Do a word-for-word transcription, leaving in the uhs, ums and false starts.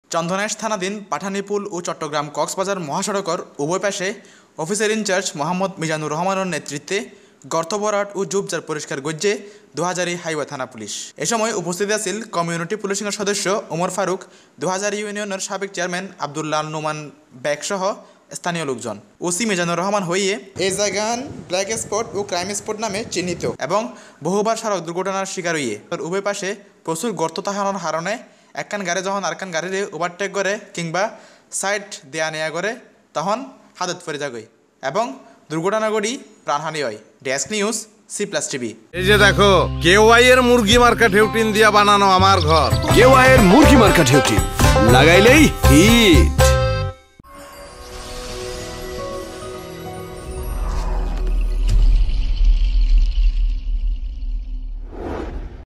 চন্দনাইশ থানাধীন পাঠানিপুল ও চট্টগ্রাম কক্সবাজার মহাসড়কর উভয় পাশে অফিসার ইনচার্জ মোহাম্মদ মিজানুর রহমানের নেতৃত্বে গর্ত ভরাট ও ঝোপঝাড় পরিষ্কার গজ্জে দুহাজারি হাইওয়ে থানা পুলিশ। এ সময় উপস্থিত আছেন কমিউনিটি পুলিশিংয়ের সদস্য ওমর ফারুক, দুহাজারি ইউনিয়নের সাবেক চেয়ারম্যান আবদুল্লাহ নোমান ব্যাগ সহ স্থানীয় লোকজন। ওসি মিজানুর রহমান হইয়ে এই জায়গান ব্ল্যাক স্পট ও ক্রাইম স্পট নামে চিহ্নিত এবং বহুবার সড়ক দুর্ঘটনার শিকার হইয়ে উভয় পাশে প্রচুর গর্ত থাকানোর কারণে একখান গাড়ি যখন আরেকখান গাড়িরে ওভারটেক করে কিংবা সাইড দেয়া নেয়া করে তখন হাদত পড়ে যাগই এবং দুর্ঘটনা ঘটি প্রাণহানি হয়। Desk news C plus TV. এই যে দেখো কেওয়াই এর মুরগি মার্কা ঢেউটিন দিয়া বানানো আমার ঘর। কেওয়াই এর মুরগি মার্কা ঢেউটিন লাগাইলেই হিট।